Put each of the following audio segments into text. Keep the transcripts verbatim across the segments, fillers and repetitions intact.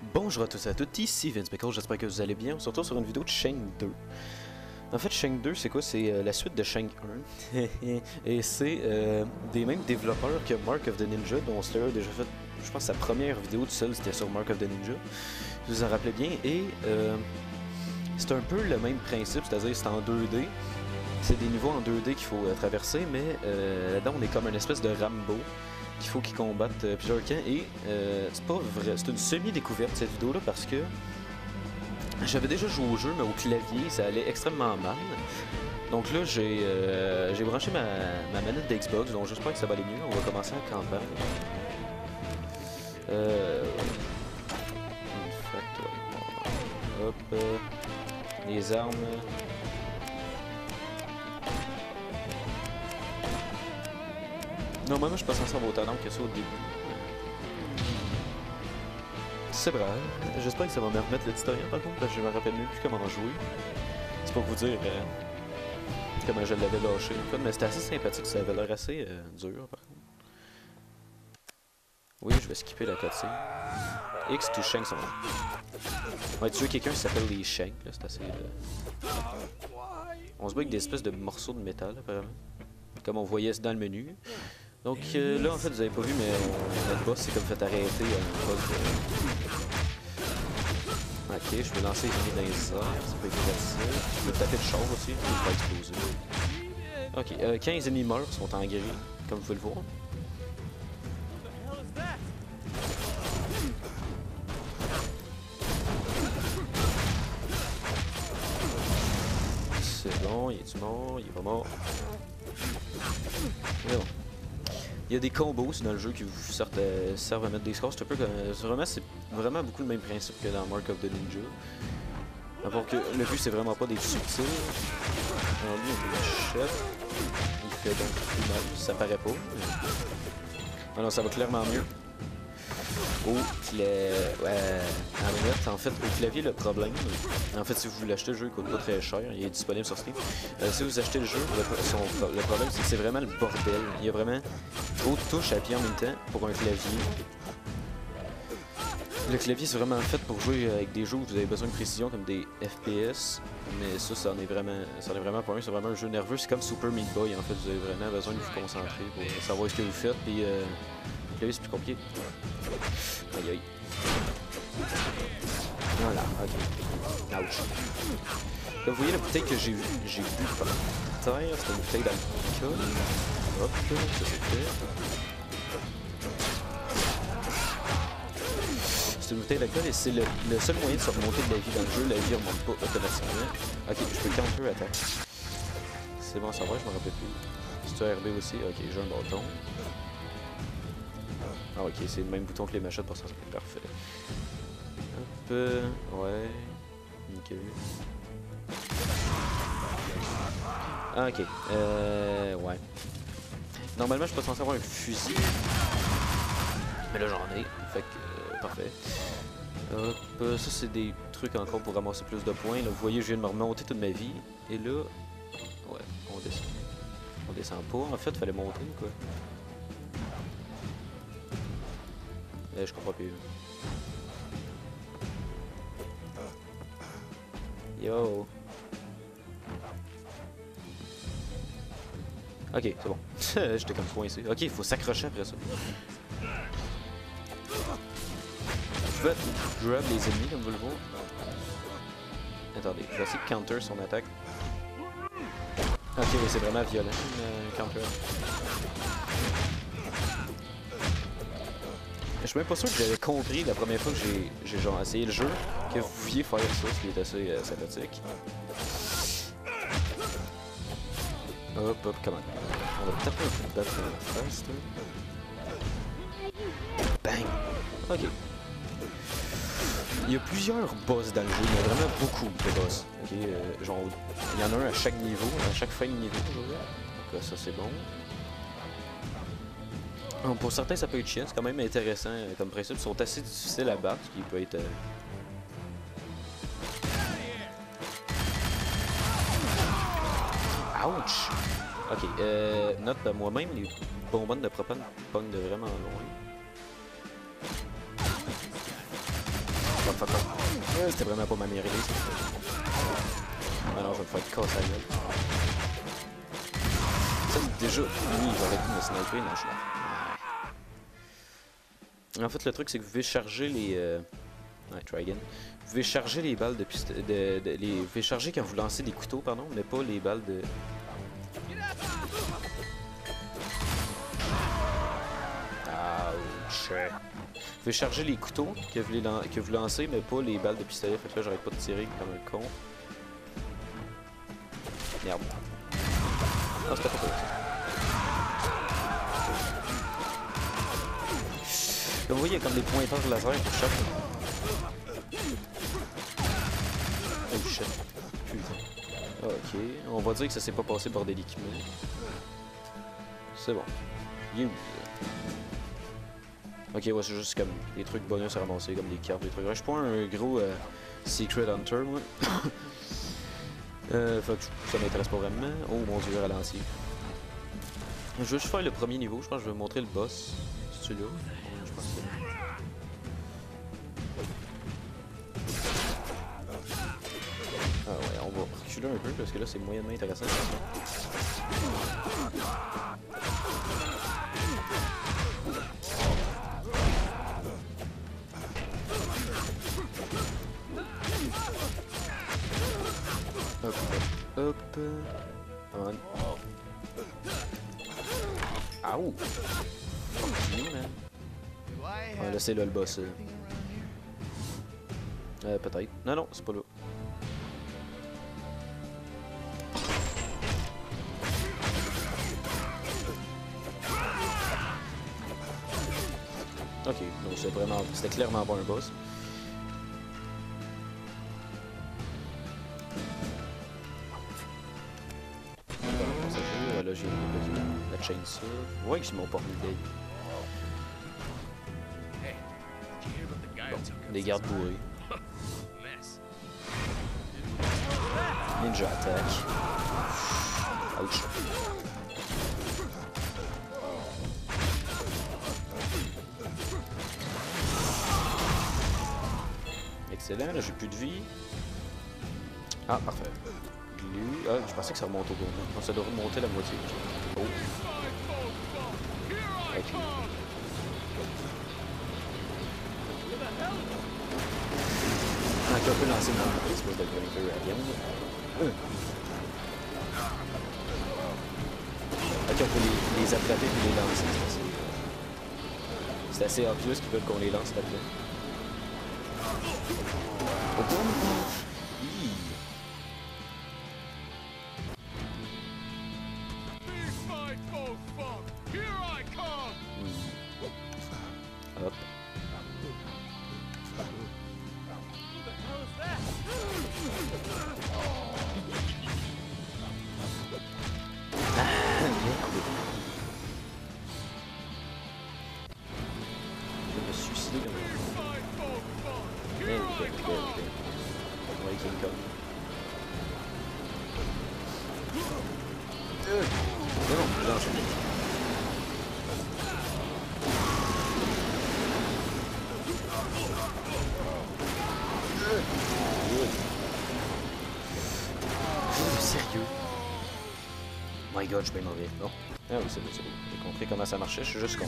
Bonjour à tous et à toutes, ici Vince Pickle, j'espère que vous allez bien. On se retrouve sur une vidéo de Shank deux. En fait, Shank deux, c'est quoi? C'est euh, la suite de Shank un. Et c'est euh, des mêmes développeurs que Mark of the Ninja, dont Slayer a déjà fait, je pense, sa première vidéo tout seul, c'était sur Mark of the Ninja. Si vous en rappelez bien. Et euh, c'est un peu le même principe, c'est-à-dire c'est en deux D. C'est des niveaux en deux D qu'il faut euh, traverser, mais euh, là-dedans, on est comme une espèce de Rambo. Il faut qu'ils combattent euh, plusieurs camps et euh, c'est pas vrai, c'est une semi-découverte cette vidéo là parce que j'avais déjà joué au jeu mais au clavier ça allait extrêmement mal. Donc là j'ai euh, j'ai branché ma, ma manette d'Xbox, donc j'espère que ça va aller mieux. On va commencer la campagne. Euh... Fait, ouais. Hop, euh, les armes. Normalement, je suis pas censé avoir autant d'armes que ça au début. C'est vrai. J'espère que ça va me remettre le tutoriel par contre, parce que je me rappelle même plus comment en jouer. C'est pour vous dire euh, comment je l'avais lâché. En fait, mais c'était assez sympathique, ça avait l'air assez euh, dur par contre. Oui, je vais skipper la cutscene. X to Shank sont là. On va tuer quelqu'un qui s'appelle les Shank, là, c'est assez... Euh... On se bat avec des espèces de morceaux de métal, apparemment. Comme on voyait dans le menu. Donc euh, là en fait vous avez pas vu mais on, notre boss c'est comme fait arrêter un bug de... Ok, je vais lancer les ennemis dans les airs, ça peut être facile. Je peux taper le char aussi, il va exploser. Ok, euh, quinze ennemis meurent, sont en gris, comme vous pouvez le voir. C'est bon, il est-tu mort? Il est pas mort. Mais bon. Il y a des combos aussi dans le jeu qui vous servent à, servent à mettre des scores. C'est un peu comme. Vraiment, c'est vraiment beaucoup le même principe que dans Mark of the Ninja. À part que le but, c'est vraiment pas des subtils. Alors lui, on l'achète. Il fait donc plus mal. Ça paraît pas. Alors, ça va clairement mieux. Au clavier. Ouais. En fait, au clavier, le problème. En fait, si vous voulez acheter le jeu, il coûte pas très cher. Il est disponible sur Steam. Euh, si vous achetez le jeu, le, son, le problème, c'est que c'est vraiment le bordel. Il y a vraiment trop de touches à appuyer en même temps pour un clavier. Le clavier, c'est vraiment fait pour jouer avec des jeux où vous avez besoin de précision, comme des F P S. Mais ça, ça en est vraiment, ça en est vraiment pas un. C'est vraiment un jeu nerveux. C'est comme Super Meat Boy. En fait, vous avez vraiment besoin de vous concentrer pour savoir ce que vous faites. Puis, euh, le clavier, c'est plus compliqué. Aïe aïe. Voilà, ok. Ouch. Là, vous voyez la bouteille que j'ai j'ai bu par terre, c'est une bouteille d'alcool. Hop, ça c'est fait. C'est une bouteille d'alcool et c'est le, le seul moyen de se remonter de la vie dans le jeu. La vie remonte pas automatiquement. Ok, je peux counter attaque. C'est bon à savoir, je me rappelle plus. C'est R B aussi, ok, j'ai un bâton. Ah ok, c'est le même bouton que les machettes pour ça, c'est parfait. Hop, euh, ouais, nickel. Ah ok, euh, ouais. Normalement je suis pas censé avoir un fusil. Mais là j'en ai, fait que, euh, parfait. Hop, ça c'est des trucs encore pour ramasser plus de points. Là, vous voyez, je viens de me remonter toute ma vie. Et là, ouais, on descend. On descend pas, en fait, fallait monter quoi. Eh, je comprends plus. Yo. Ok, c'est bon. J'étais comme coincé. Ok, il faut s'accrocher après ça. Je vais grab les ennemis comme vous le voyez. Attendez, je vais essayer de counter son attaque. Ok, oui, c'est vraiment violent, euh, counter. Je suis même pas sûr que j'avais compris la première fois que j'ai genre essayé le jeu que vous pouviez faire ça, ce qui est assez euh, sympathique. Hop, hop, comment? On va taper un coup de batte first. Bang! Ok. Il y a plusieurs boss dans le jeu, il y a vraiment beaucoup de boss. Ok, euh, genre, il y en a un à chaque niveau, à chaque fin de niveau. Donc ça c'est bon. Bon, pour certains, ça peut être chiant, c'est quand même intéressant euh, comme principe. Ils sont assez difficiles à battre, ce qui peut être... Euh... Ouch! Ok, euh, note de moi-même, les bonbonnes de propane pognent de vraiment loin. Fuck, fuck, fuck. Euh, C'était vraiment pas ma mairie, ça. Ah non, je vais me faire casser la gueule. Ça, déjà, lui, il aurait pu me sniper, non, je suis là. En fait, le truc, c'est que vous pouvez charger les... Euh... Ouais, try again. Vous pouvez charger les balles de, piste... de, de, de les... Vous pouvez charger quand vous lancez des couteaux, pardon, mais pas les balles de... Ouch. Vous pouvez charger les couteaux que vous, les lan... que vous lancez, mais pas les balles de pistolet. Fait que là, j'arrête pas de tirer comme un con. Merde. Non, c'était pas cool. Comme vous voyez, il y a comme des pointeurs laser pour chaque. Oh shit. Putain. Ok. On va dire que ça s'est pas passé bordéliquement. C'est bon. You. Ok, ouais, c'est juste comme des trucs bonus à ramasser, comme des cartes, des trucs. Ouais, je suis pas un gros euh, Secret Hunter, moi. euh, fait que ça m'intéresse pas vraiment. Oh mon dieu, ralenti. Je veux juste faire le premier niveau, je pense que je vais montrer le boss. C'est celui-là. Je pense que c'est... Ah ouais, on va reculer un peu parce que là c'est moyennement intéressant. Hop, hop, hop. On. Ah ouh! Continue, man. Ah, là c'est là le boss. Euh, euh peut-être. Non, non, c'est pas là. Ok, donc c'est vraiment, c'était clairement pas un boss. Là j'ai la chainsaw. Ouais que j'ai mon porte-bouteille. Bon, des gardes bourrés. Ninja attack. Ouch. Excellent, là j'ai plus de vie. Ah, parfait. Lui. Ah, je pensais que ça remonte au complet. Non, ça doit remonter la moitié. Oh. Ok. Ah, tu peux lancer dans l'espèce de Grinker à viande. Euh. Ok, on peut les, les attraper et les lancer. C'est assez, c'est assez obvious qu'ils veulent qu'on les lance là-dedans. Oh, bon. Hop. Ah, merde. Je vais me suicider comme ça. Merde, merde, merde. Ouais, King Kong. Euh. Mais non, là, je vais... Sérieux? My god, je suis bien mauvais. Non. Ah oui, c'est bon, c'est bon. J'ai compris comment ça marchait, je suis juste con.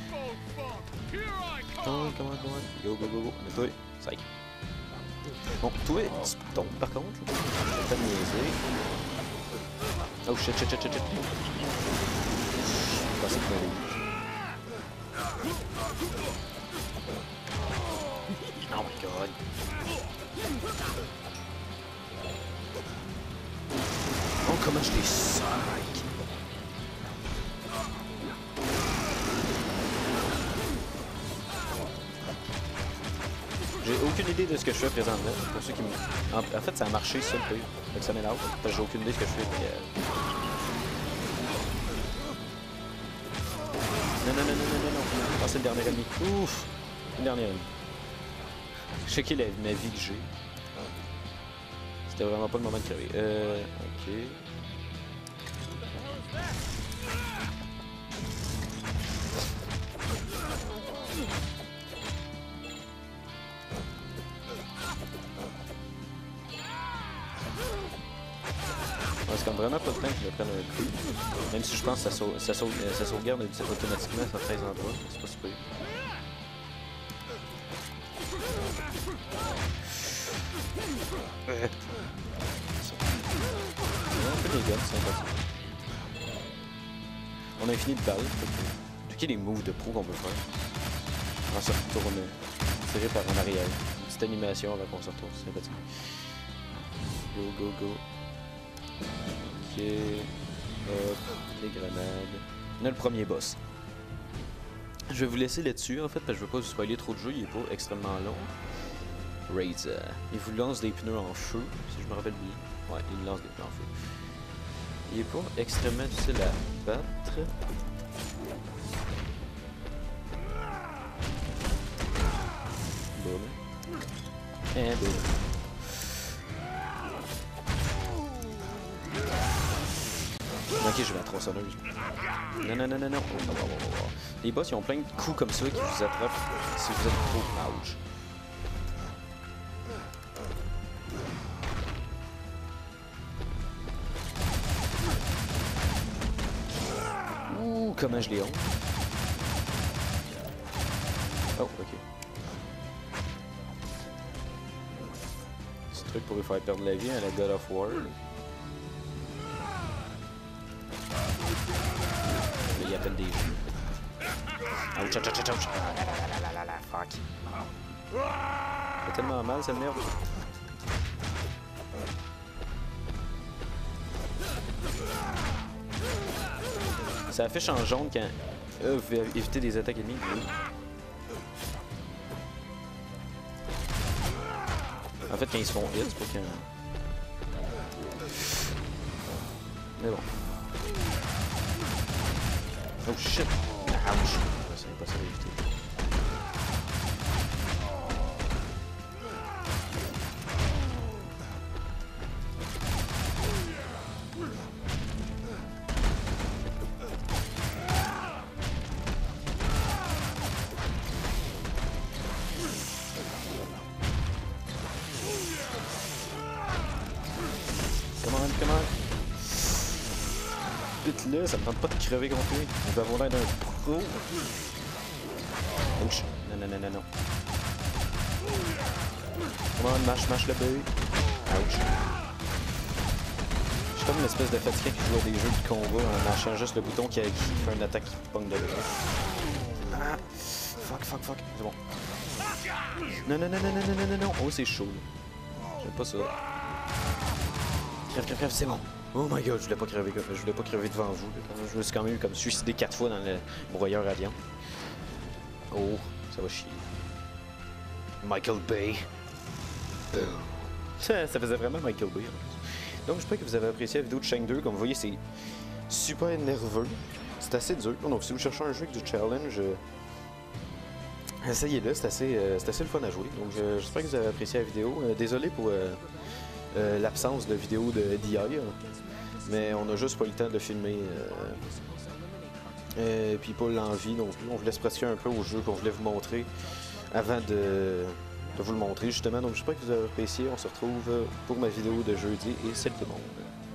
Comment, comment, comment? Go, go, go, go. Mais toi, ça y est. Bon, toi, tu tombes par contre. Je vais te niaiser. Oh shit, shit, shit, shit, shit. Je pensais que m'avait eu. Oh my god. Oh, comment je les sac! J'ai aucune idée de ce que je fais présentement. Pour ceux qui me... En, en fait, ça a marché, ça, le peu. Fait que ça m'énerve. Parce que j'ai aucune idée de ce que je fais. Mais, euh... Non, non, non, non, non, non, non. Ah, c'est le dernier ennemi. Ouf! Le dernier ennemi. Checker la, ma vie que j'ai. C'était vraiment pas le moment de crever. Euh... Ok. comme vraiment pas le temps qu'il me prenne un coup. Même si je pense que ça, sau ça, sau ça sauvegarde automatiquement à treize endroits. C'est pas super. Euh. On fait des guns, c'est sympathique. On a fini de balles. Tout qui les moves de pro qu'on peut faire. En se retourner. Tiré par en arrière. Une petite animation avant qu'on se retourne. C'est sympathique. Go, go, go. Ok. Hop. Les grenades. On a le premier boss. Je vais vous laisser là-dessus en fait parce que je veux pas vous spoiler trop de jeu. Il est pas extrêmement long. Razor. Il vous lance des pneus en feu, si je me rappelle bien. Ouais, il lance des pneus en feu. Il est pas extrêmement difficile à battre. Boum. Et boum. Ok, je vais à tronçonneuse. Non, non, non, non, non. Oh, oh, oh, oh. Les boss, ils ont plein de coups comme ça qui vous attrapent si vous êtes trop ouch. Ouh, comment je les honte. Oh, ok. Ce truc pour lui faire perdre la vie à la God of War. Il y a peine des jeux. Ouch, ouch, ouch, ouch. Ah là là là là là, fuck. Ça fait tellement mal, cette merde. Ça affiche en jaune quand euh, vous pouvez éviter des attaques ennemies. Oui. En fait, quand ils se font hit, c'est pas quand... Mais bon. Oh shit! Ouch! C'est impossible d'éviter. Comment, comment? Vite là, ça me tente pas de crever contre lui. On va avoir l'air d'un pro. Ouch. Non, non, non, non, non. Comment, mâche, mâche le bœuf. Ouch. Je suis comme une espèce de fatigué qui joue à des jeux de combat en mâchant juste le bouton qui, qui fait une attaque qui pogne de là. Ah! Fuck, fuck, fuck. C'est bon. Non, non, non, non, non, non, non, non. Oh, c'est chaud. J'aime pas ça. Crève, crève, crève, c'est bon. Oh my god, je voulais pas crever, je voulais pas crever devant vous. Je me suis quand même eu comme suicidé quatre fois dans le broyeur à viande. Oh, ça va chier. Michael Bay. Ça, ça faisait vraiment Michael Bay. Donc j'espère que vous avez apprécié la vidéo de Shang deux. Comme vous voyez, c'est super nerveux. C'est assez dur. Donc si vous cherchez un jeu avec du challenge, essayez-le, c'est assez, euh, assez le fun à jouer. Donc j'espère que vous avez apprécié la vidéo. Euh, désolé pour euh, euh, l'absence de vidéo de d'I A, mais on a juste pas eu le temps de filmer. Euh, et puis pas l'envie non plus. On voulait se pratiquer un peu au jeu qu'on voulait vous montrer avant de, de vous le montrer justement. Donc j'espère que vous avez apprécié. On se retrouve pour ma vidéo de jeudi et salut tout le monde.